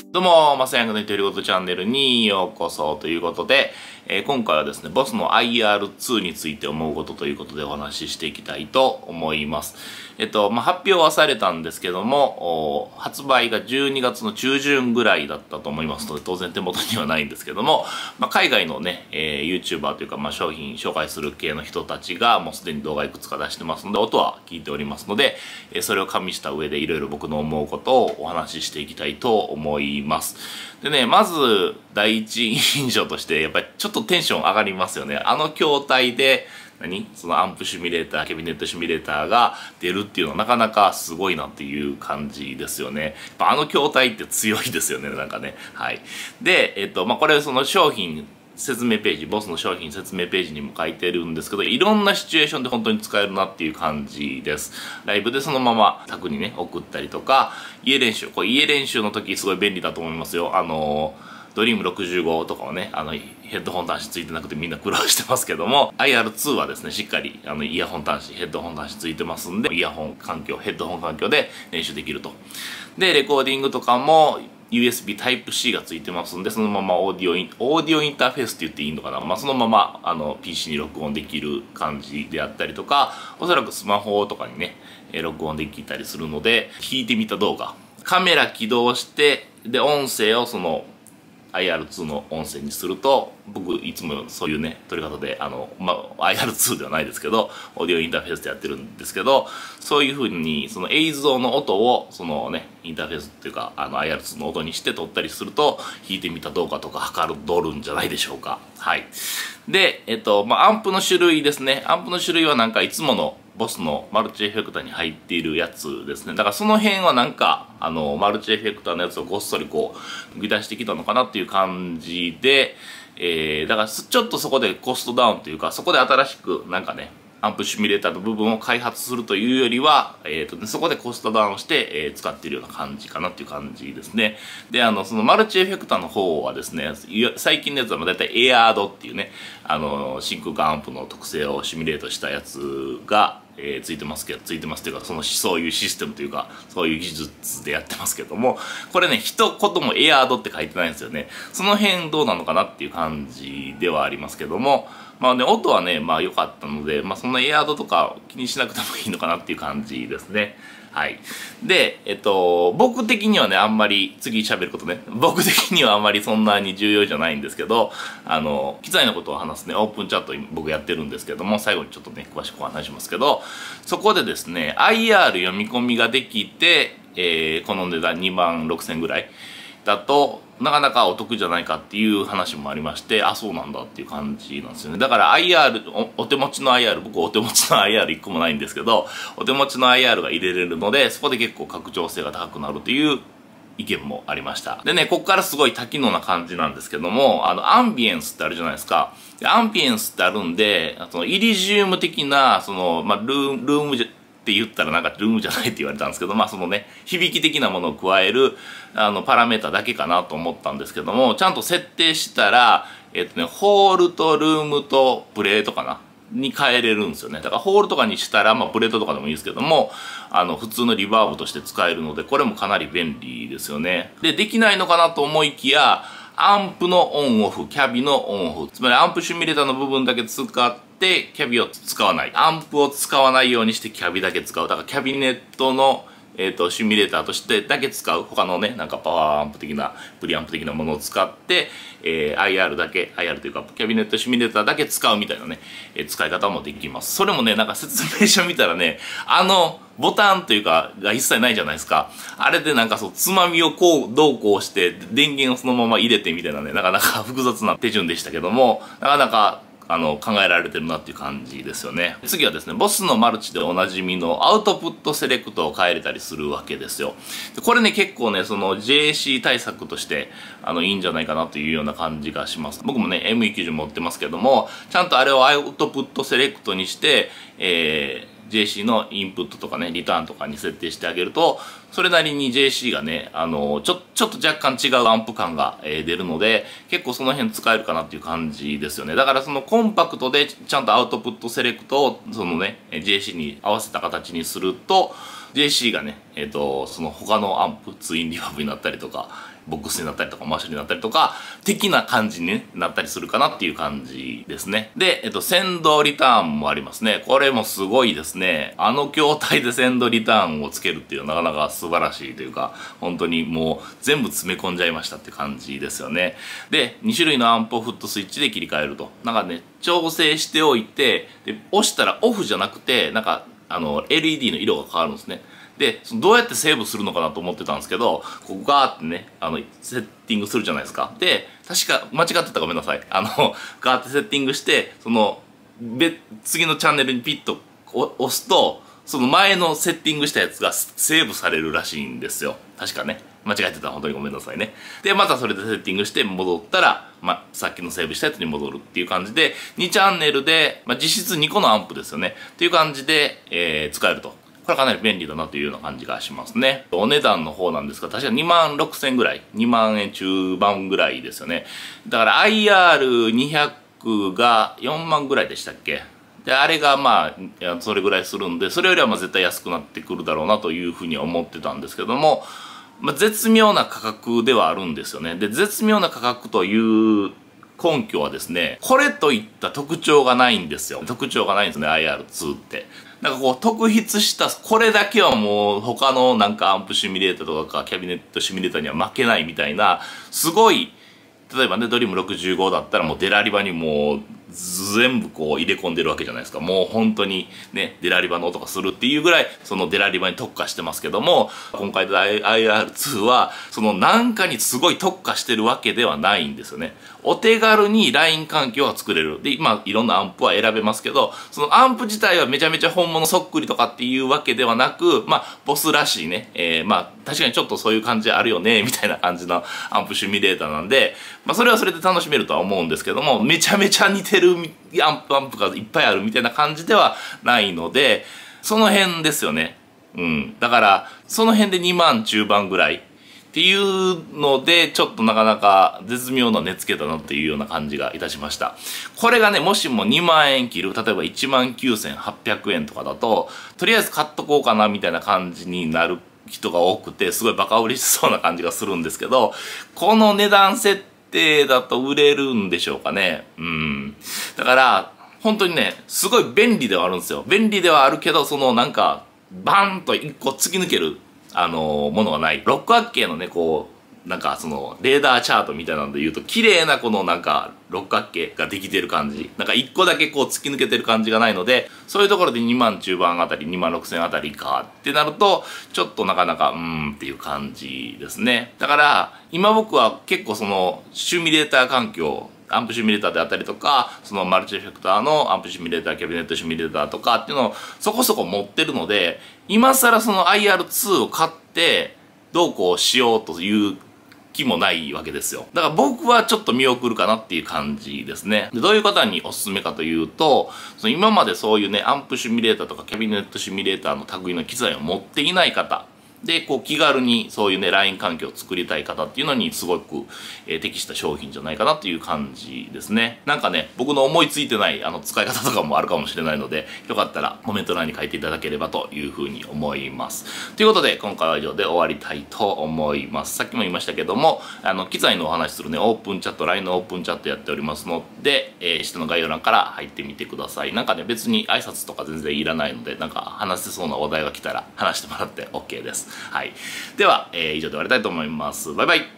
どうも、まさやんがの独り言チャンネルにようこそということで、今回はですね、ボスの IR2 について思うことということでお話ししていきたいと思います。発表はされたんですけども、発売が12月の中旬ぐらいだったと思いますので、当然手元にはないんですけども、海外のね、YouTuber というか、商品紹介する系の人たちがもうすでに動画いくつか出してますので、音は聞いておりますので、それを加味した上でいろいろ僕の思うことをお話ししていきたいと思います。でね、まず第一印象として、やっぱりちょっとテンション上がりますよね。あの筐体で、そのアンプシミュレーター、キャビネットシミュレーターが出るっていうのはなかなかすごいなっていう感じですよね。やっぱあの筐体って強いですよね、なんかね。はい。で、これその商品、説明ページ、ボスの商品説明ページにも書いてるんですけど、いろんなシチュエーションで本当に使えるなっていう感じです。ライブでそのまま宅にね、送ったりとか、家練習の時すごい便利だと思いますよ。ドリーム65とかはね、ヘッドホン端子ついてなくてみんな苦労してますけども、IR2 はですね、しっかり、イヤホン端子、ヘッドホン端子ついてますんで、イヤホン環境、ヘッドホン環境で練習できると。で、レコーディングとかも、USB Type-C がついてますんで、そのままオーディオインターフェースって言っていいのかな、そのまま、PC に録音できる感じであったりとか、おそらくスマホとかにね、録音できたりするので、弾いてみた動画。カメラ起動して、で、音声をその、IR2 の音声にすると、僕いつもそういうね、撮り方で、IR2 ではないですけど、オーディオインターフェースでやってるんですけど、そういう風に、その映像の音を、そのね、インターフェースっていうか、IR2 の音にして撮ったりすると、弾いてみた動画とかはかどるんじゃないでしょうか。はい。で、アンプの種類ですね。アンプの種類はなんかいつもの、ボスのマルチエフェクターに入っているやつですね。だからその辺はなんか、マルチエフェクターのやつをごっそりこう、抜き出してきたのかなっていう感じで、だからちょっとそこでコストダウンというか、そこで新しくなんかね、アンプシミュレーターの部分を開発するというよりは、そこでコストダウンして、使っているような感じかなっていう感じですね。で、そのマルチエフェクターの方はですね、最近のやつはだいたいエアードっていうね、真空管アンプの特性をシミュレートしたやつが、ついてますっていうか、そういうシステムというか、そういう技術でやってますけども、これね、一言もエアードって書いてないんですよね。その辺どうなのかなっていう感じではありますけども、音はね、良かったので、そんなエアードとか気にしなくてもいいのかなっていう感じですね。はい。で、僕的にはね、あんまり、次喋ることね、僕的にはあんまりそんなに重要じゃないんですけど、機材のことを話すね、オープンチャット僕やってるんですけども、最後にちょっとね、詳しくお話しますけど、そこでですね、IR 読み込みができて、この値段26,000ぐらいだと、なかなかお得じゃないかっていう話もありまして、あ、そうなんだっていう感じなんですよね。だから お手持ちの IR、僕お手持ちの IR1 個もないんですけど、お手持ちの IR が入れれるので、そこで結構拡張性が高くなるという意見もありました。でね、こっからすごい多機能な感じなんですけども、アンビエンスってあるじゃないですか。でアンビエンスってあるんで、イリジウム的な、ルームって言ったらなんかルームじゃないって言われたんですけど、そのね、響き的なものを加える、パラメータだけかなと思ったんですけども、ちゃんと設定したら、ホールとルームとプレートかなに変えれるんですよね。だからホールとかにしたら、プレートとかでもいいですけども、普通のリバーブとして使えるので、これもかなり便利ですよね。で、できないのかなと思いきや、アンプのオンオフ、キャビのオンオフ、つまりアンプシミュレーターの部分だけ使って、キャビを使わない。アンプを使わないようにしてキャビだけ使う。だからキャビネットのシミュレーターとしてだけ使う。他のね、なんかパワーアンプ的な、プリアンプ的なものを使って、IR というか、キャビネットシミュレーターだけ使うみたいなね、使い方もできます。それもね、なんか説明書見たらね、ボタンというか、が一切ないじゃないですか。あれでなんかつまみをどうこうして、電源をそのまま入れてみたいなね、なかなか複雑な手順でしたけども、なかなか、考えられてるなっていう感じですよね。次はですね、ボスのマルチでおなじみのアウトプットセレクトを変えれたりするわけですよ。でこれね、結構ね、JAC 対策として、いいんじゃないかなというような感じがします。僕もね、ME90 持ってますけども、ちゃんとあれをアウトプットセレクトにして、JAC のインプットとかね、リターンとかに設定してあげると、それなりに JAC がね、ちょっと若干違うアンプ感が、出るので、結構その辺使えるかなっていう感じですよね。だからコンパクトでちゃんとアウトプットセレクトを、JAC に合わせた形にすると、JAC がね、他のアンプ、ツインリバーブになったりとか、 ボックスになったりとか、マッシュになったりとか、的な感じに、ね、なったりするかなっていう感じですね。で、先導リターンもありますね。これもすごいですね。あの筐体で先導リターンをつけるっていうのはなかなか素晴らしいというか、本当にもう全部詰め込んじゃいましたって感じですよね。で、2種類のアンプをフットスイッチで切り替えると。なんかね、調整しておいて、で、押したらオフじゃなくて、なんか、LED の色が変わるんですね。で、どうやってセーブするのかなと思ってたんですけど、ここガーってね、セッティングするじゃないですか。で、確か、間違ってたらごめんなさい。ガーってセッティングして、次のチャンネルにピッと押すと、その前のセッティングしたやつがセーブされるらしいんですよ。確かね。間違えてたら本当にごめんなさいね。で、またそれでセッティングして戻ったら、さっきのセーブしたやつに戻るっていう感じで、2チャンネルで、実質2個のアンプですよね。っていう感じで、使えると。これはかなり便利だなというような感じがしますね。お値段の方なんですが、確か26,000ぐらい。2万円中盤ぐらいですよね。だから IR200 が4万ぐらいでしたっけ？で、あれがそれぐらいするんで、それよりは絶対安くなってくるだろうなというふうには思ってたんですけども、絶妙な価格ではあるんですよね。で、絶妙な価格という根拠はですね、これといった特徴がないんですよ。特徴がないんですね、IR2 って。なんかこう、特筆した、これだけはもう他のなんかアンプシミュレーターとかキャビネットシミュレーターには負けないみたいな、すごい、例えばね、ドリーム65だったらもうデラリバにもう全部こう入れ込んでるわけじゃないですか。もう本当にね、デラリバの音がするっていうぐらい、そのデラリバに特化してますけども、今回の IR2 は、そのなんかにすごい特化してるわけではないんですよね。お手軽にライン環境が作れる。で、いろんなアンプは選べますけど、そのアンプ自体はめちゃめちゃ本物そっくりとかっていうわけではなく、ボスらしいね、確かにちょっとそういう感じあるよね、みたいな感じのアンプシミュレーターなんで、それはそれで楽しめるとは思うんですけども、めちゃめちゃ似てるアンプがいっぱいあるみたいな感じではないので、その辺ですよね。だから、その辺で2万中盤ぐらいっていうので、ちょっとなかなか絶妙な値付けだなっていうような感じがいたしました。これがね、もしも2万円切る、例えば 19,800 円とかだと、とりあえず買っとこうかなみたいな感じになる人が多くて、すごいバカ売りしそうな感じがするんですけど、この値段設定だと売れるんでしょうかね。だから、本当にね、すごい便利ではあるんですよ。便利ではあるけど、なんか、バンと一個突き抜ける、ものがない。六角形のね、なんかレーダーチャートみたいなので言うと、綺麗ななんか、六角形ができてる感じ。なんか一個だけ突き抜けてる感じがないので、そういうところで2万中盤あたり、2万6千あたりかってなると、ちょっとなかなか、っていう感じですね。だから、今僕は結構シミュレーター環境、アンプシミュレーターであったりとか、マルチエフェクターのアンプシミュレーター、キャビネットシミュレーターとかっていうのをそこそこ持ってるので、今更IR2 を買って、どうこうしようという気もないわけですよ。だから僕はちょっと見送るかなっていう感じですね。で、どういう方におすすめかというと、今までそういうね、アンプシミュレーターとかキャビネットシミュレーターの類の機材を持っていない方、で、気軽にそういうね、ライン環境を作りたい方っていうのにすごく、適した商品じゃないかなっていう感じですね。なんかね、僕の思いついてない使い方とかもあるかもしれないので、よかったらコメント欄に書いていただければというふうに思います。ということで、今回は以上で終わりたいと思います。さっきも言いましたけども、機材のお話するね、オープンチャット、LINE のオープンチャットやっておりますので、下の概要欄から入ってみてください。なんかね、別に挨拶とか全然いらないので、なんか話せそうな話題が来たら話してもらって OK です。はい。では、以上で終わりたいと思います。バイバイ。